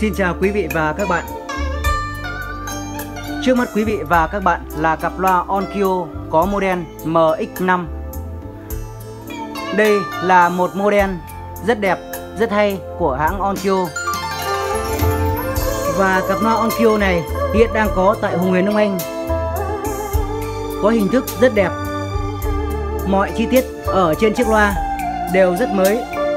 Xin chào quý vị và các bạn. Trước mắt quý vị và các bạn là cặp loa Onkyo có model MX5. Đây là một model rất đẹp, rất hay của hãng Onkyo. Và cặp loa Onkyo này hiện đang có tại Hùng Huyền Đông Anh. Có hình thức rất đẹp. Mọi chi tiết ở trên chiếc loa đều rất mới.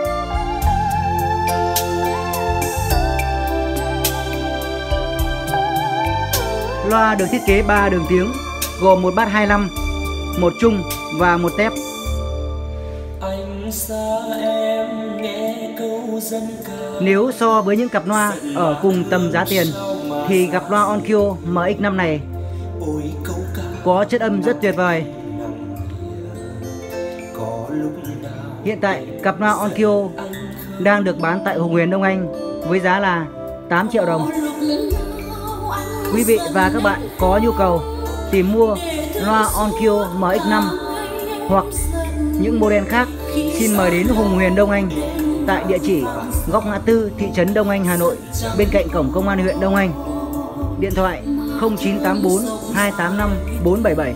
Loa được thiết kế 3 đường tiếng, gồm một bass 25, một trung và một tép. Anh xa em nghe câu dân ca. Nếu so với những cặp loa ở cùng tầm giá tiền thì cặp loa Onkyo MX5 này có chất âm rất tuyệt vời. Hiện tại cặp loa Onkyo đang được bán tại Hùng Huyền Đông Anh với giá là 8 triệu đồng. Quý vị và các bạn có nhu cầu tìm mua loa Onkyo MX5 hoặc những model khác, xin mời đến Hùng Huyền Đông Anh tại địa chỉ góc ngã tư thị trấn Đông Anh, Hà Nội, bên cạnh cổng công an huyện Đông Anh. Điện thoại 0984 285 477.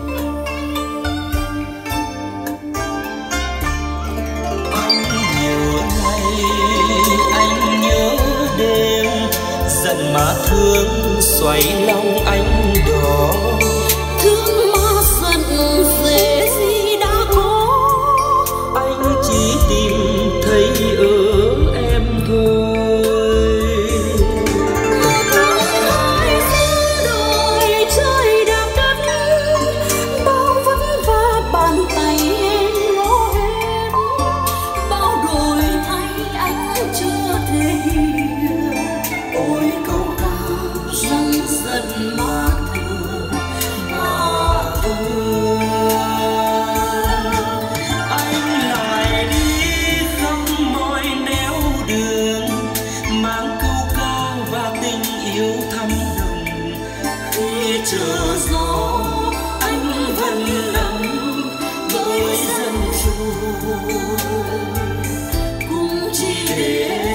Anh nhớ đêm giận mà thương xoay lòng anh đỏ. Thương mà giận dễ gì đã có, Anh chỉ tìm thấy ở em thôi. mưa tháng hai giữa đồi trời đạp đất, bao vất vả bàn tay em lo hết, bao đổi thay anh chưa thể hiểu. Ôi câu ca rằng giận mà thương, mà thương. Anh lại đi khắp mọi nẻo đường, mang câu ca và tình yêu thắm nồng. Khi chờ gió anh vẫn lầm với dân trôi, cũng chỉ để